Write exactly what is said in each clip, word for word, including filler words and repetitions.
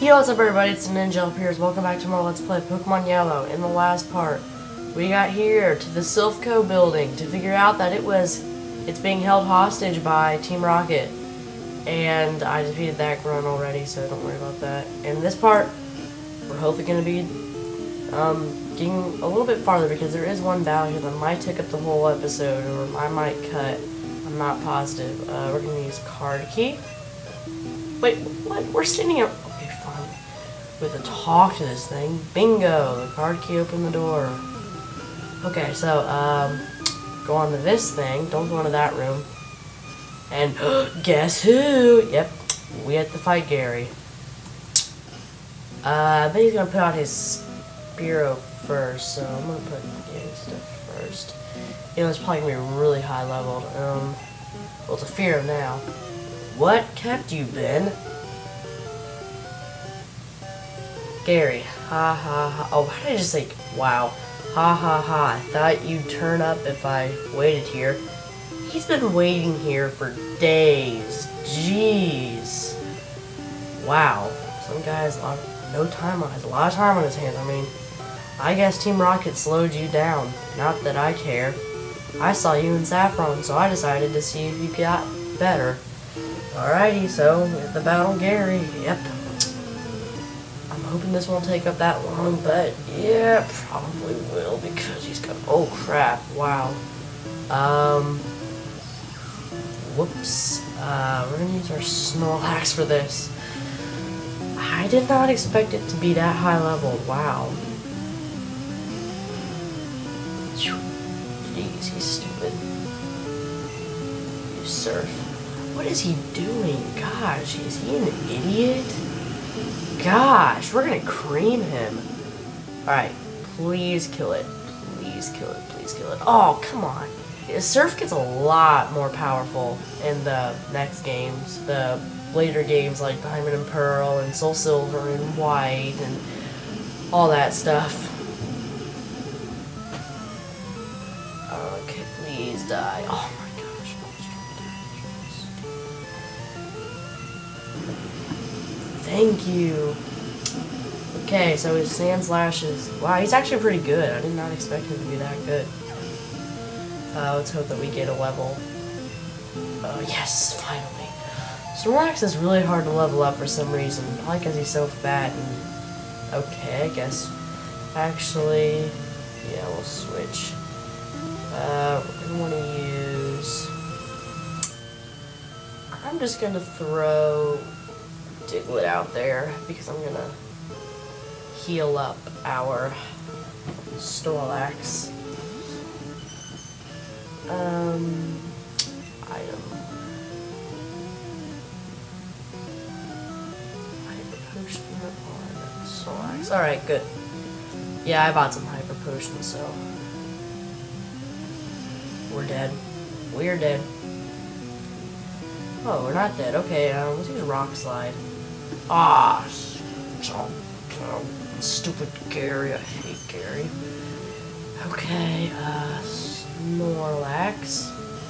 Yo, what's up everybody, it's NinjaLPers. Welcome back to more Let's Play Pokemon Yellow. In the last part, we got here to the Silph building to figure out that it was, it's being held hostage by Team Rocket. And I defeated that grunt already, so don't worry about that. In this part, we're hopefully going to be um, getting a little bit farther because there is one battle here that might take up the whole episode, or I might cut. I'm not positive. Uh, we're going to use card key. Wait, what? We're standing up. Okay, fine. We have to talk to this thing. Bingo! The card key opened the door. Okay, so, um, go on to this thing. Don't go into that room. And, guess who? Yep, we have to fight Gary. Uh, I bet he's gonna put out his Spearow first, so I'm gonna put Gary's stuff first. You know, it's probably gonna be really high leveled. Um, well, it's a Fearow now. What kept you, Ben? Gary. Ha ha ha. Oh, how did I just say, wow. Ha ha ha. I thought you'd turn up if I waited here. He's been waiting here for days. Jeez. Wow. Some guy has a lot of, no time on, has a lot of time on his hands. I mean, I guess Team Rocket slowed you down. Not that I care. I saw you in Saffron, so I decided to see if you got better. Alrighty, so the battle Gary. Yep. I'm hoping this won't take up that long, but yeah, probably will because he's got. Oh crap! Wow. Um. Whoops. Uh, we're gonna use our Snorlax for this. I did not expect it to be that high level. Wow. Jeez, he's stupid. You Surf. What is he doing? Gosh, is he an idiot? Gosh, we're gonna cream him. Alright, please kill it. Please kill it. Please kill it. Oh, come on. Surf gets a lot more powerful in the next games. The later games like Diamond and Pearl and Soul Silver and White and all that stuff. Okay, please die. Oh my gosh. Thank you. Okay, so his Sand Slashes. Wow, he's actually pretty good. I did not expect him to be that good. Uh, let's hope that we get a level. Oh, yes, finally. Snorlax is really hard to level up for some reason. Probably because he's so fat and... Okay, I guess. Actually, yeah, we'll switch. Uh, we're going to want to use... I'm just going to throw Diglett out there because I'm going to heal up our Snorlax. Um, item. Hyper Potion on Snorlax. Alright, good. Yeah, I bought some Hyper Potions, so. We're dead. We're dead. Oh, we're not dead. Okay, um, let's use Rock Slide. Ah, so, so stupid Gary. I hate Gary. Okay, uh, Snorlax.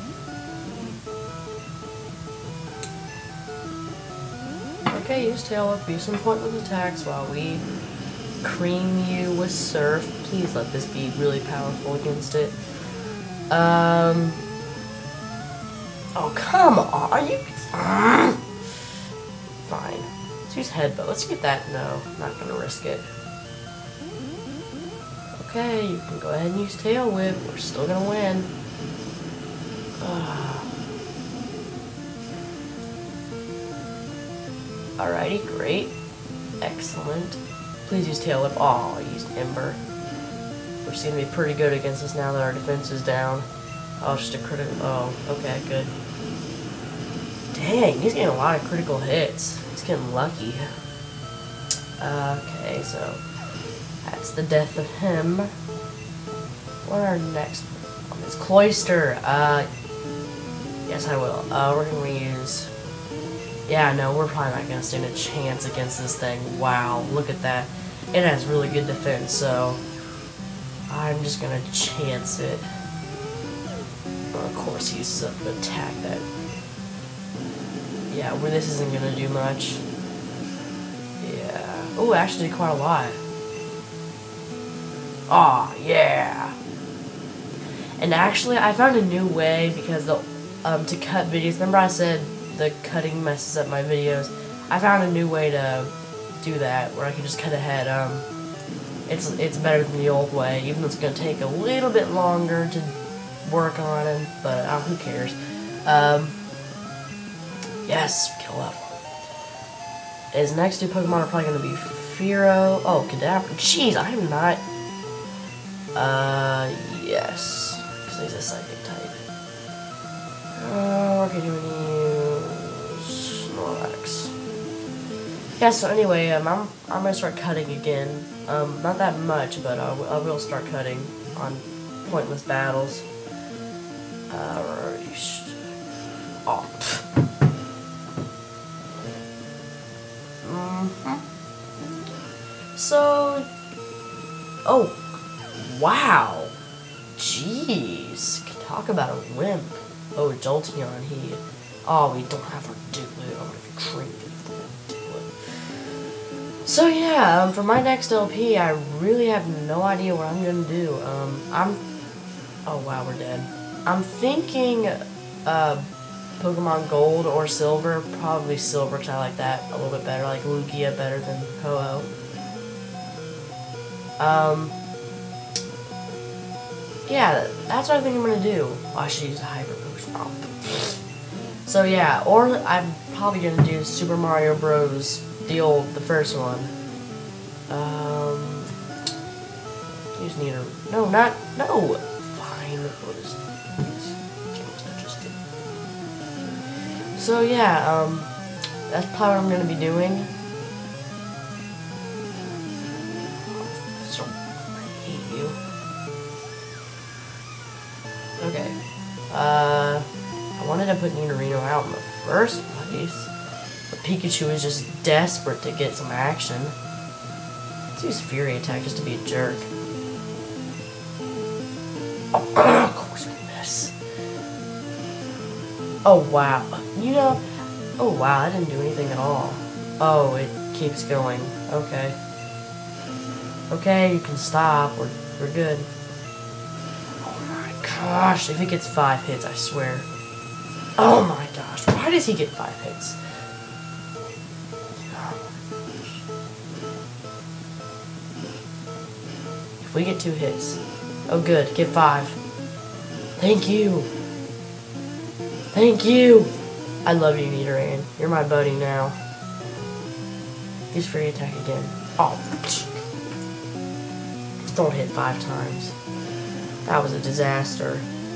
Okay, use Tail Whip, use some pointless attacks while we cream you with Surf. Please let this be really powerful against it. Um. Oh, come on. Are you. Fine. Let's use Headbutt. Let's get that. No, I'm not gonna risk it. Okay, you can go ahead and use Tail Whip. We're still gonna win. Uh. Alrighty, great. Excellent. Please use Tail Whip. Oh, I used Ember. Which is gonna be pretty good against us now that our defense is down. Oh, it's just a critical. Oh, okay, good. Dang, he's getting a lot of critical hits. He's getting lucky. Okay, so. That's the death of him. What are our next one? It's Cloyster. Uh, yes, I will. Uh, we're gonna use. Yeah, no, we're probably not gonna stand a chance against this thing. Wow, look at that. It has really good defense, so I'm just gonna chance it. Well, of course, he uses up an attack that. Yeah, where this isn't gonna do much. Yeah. Oh, it actually did quite a lot. Aw, oh, yeah. And actually, I found a new way because the um to cut videos. Remember I said the cutting messes up my videos. I found a new way to do that where I can just cut ahead. Um, it's it's better than the old way, even though it's gonna take a little bit longer to work on it. But uh, who cares? Um, yes, kill level. His next two Pokemon are probably gonna be Fearow. Oh, Kadabra. Jeez, I am not. Uh, yes. Because he's a psychic type. Uh, we're gonna use Snorlax. Yeah, so anyway, um, I'm, I'm gonna start cutting again. Um, not that much, but I, I will start cutting on pointless battles. Uh, oh. Mm-hmm. So, oh. Wow. Jeez. Talk about a wimp. Oh, Jolteon, he... Oh, we don't have our Diglett. I'm gonna train it for Diglett. So yeah, um, for my next L P, I really have no idea what I'm gonna do. Um, I'm... Oh wow, we're dead. I'm thinking, uh, Pokemon Gold or Silver. Probably Silver, because I like that a little bit better. I like Lugia better than Ho-Oh. Um... Yeah, that's what I think I'm gonna do. Oh, I should use a Hyper Potion. Oh. So yeah, or I'm probably gonna do Super Mario Bros. The old, the first one. Um, use Nina. No, not no. Fine. What is these? So yeah, um, that's probably what I'm gonna be doing. So I hate you. Okay, uh, I wanted to put Nidorino out in the first place, but Pikachu is just desperate to get some action. Let's use Fury Attack just to be a jerk. Oh, of course we miss. Oh, wow. You know, oh, wow, I didn't do anything at all. Oh, it keeps going. Okay. Okay, you can stop. We're, we're good. Gosh, if he gets five hits, I swear. Oh my gosh, why does he get five hits? Oh if we get two hits. Oh good, get five. Thank you. Thank you. I love you, Nidoran. You're my buddy now. Use Fury Attack again. Oh. Don't hit five times. That was a disaster.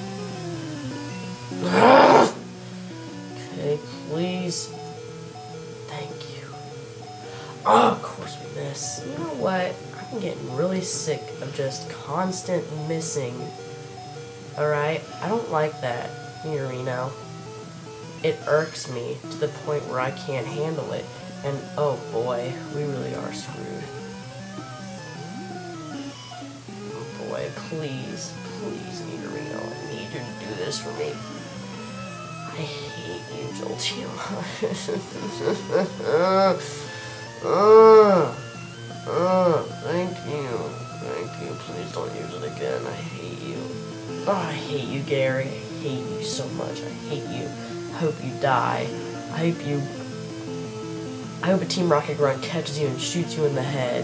Okay, please. Thank you. Oh, of course we miss. You know what? I'm getting really sick of just constant missing. Alright? I don't like that, Nidorino. It irks me to the point where I can't handle it. And oh boy, we really are screwed. Boy, please, please, Nidorino, I need you to do this for me. I hate you, Jolteon. uh, uh, thank you, thank you. Please don't use it again. I hate you. Oh, I hate you, Gary. I hate you so much. I hate you. I hope you die. I hope you. I hope a Team Rocket Grunt catches you and shoots you in the head.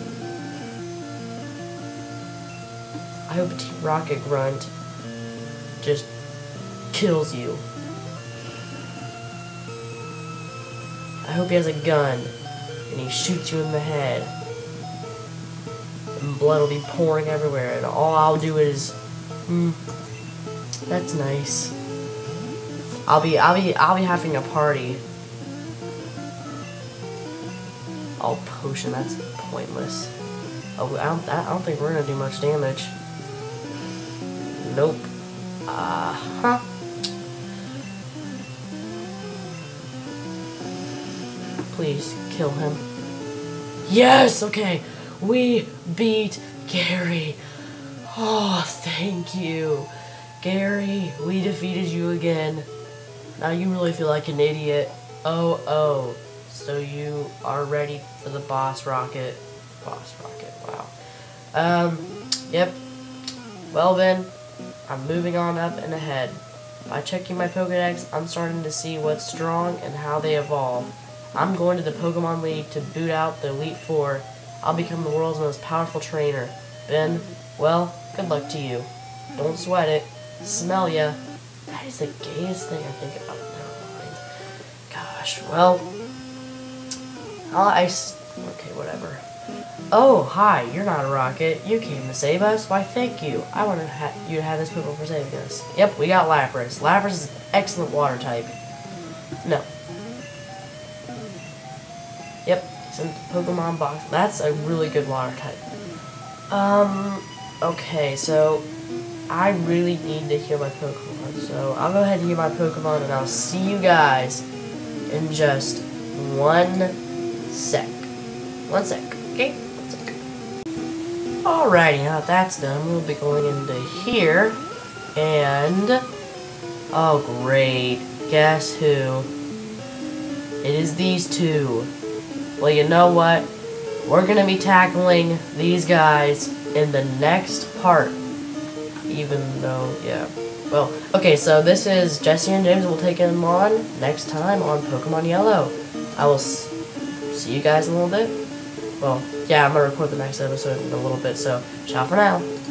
I hope a Team Rocket Grunt just kills you. I hope he has a gun and he shoots you in the head. And blood will be pouring everywhere and all I'll do is hmm, that's nice. I'll be I'll be I'll be having a party. Oh, potion, that's pointless. Oh, I don't I don't think we're gonna do much damage. Nope. Uh-huh. Please, kill him. Yes! Okay. We beat Gary. Oh, thank you. Gary, we defeated you again. Now you really feel like an idiot. Oh, oh. so you are ready for the boss rocket. Boss rocket, wow. Um, yep. Well then, I'm moving on up and ahead. By checking my Pokedex, I'm starting to see what's strong and how they evolve. I'm going to the Pokemon League to boot out the Elite Four. I'll become the world's most powerful trainer. Ben, well, good luck to you. Don't sweat it. Smell ya. That is the gayest thing I think about. Never mind. Gosh, well, I'll, I, okay, whatever. Oh, hi, you're not a rocket. You came to save us? Why, thank you. I want to ha you to have this Pokemon for saving us. Yep, we got Lapras. Lapras is an excellent water type. No. Yep, it's in the Pokemon box. That's a really good water type. Um, okay, so I really need to heal my Pokemon. So I'll go ahead and heal my Pokemon, and I'll see you guys in just one sec. One sec, okay? Alrighty, now that that's done, we'll be going into here, and, oh great, guess who? It is these two. Well, you know what? We're gonna be tackling these guys in the next part, even though, yeah. Well, okay, so this is Jesse and James. We'll take them on next time on Pokemon Yellow. I will s see you guys in a little bit. Well, yeah, I'm gonna record the next episode in a little bit, so ciao for now.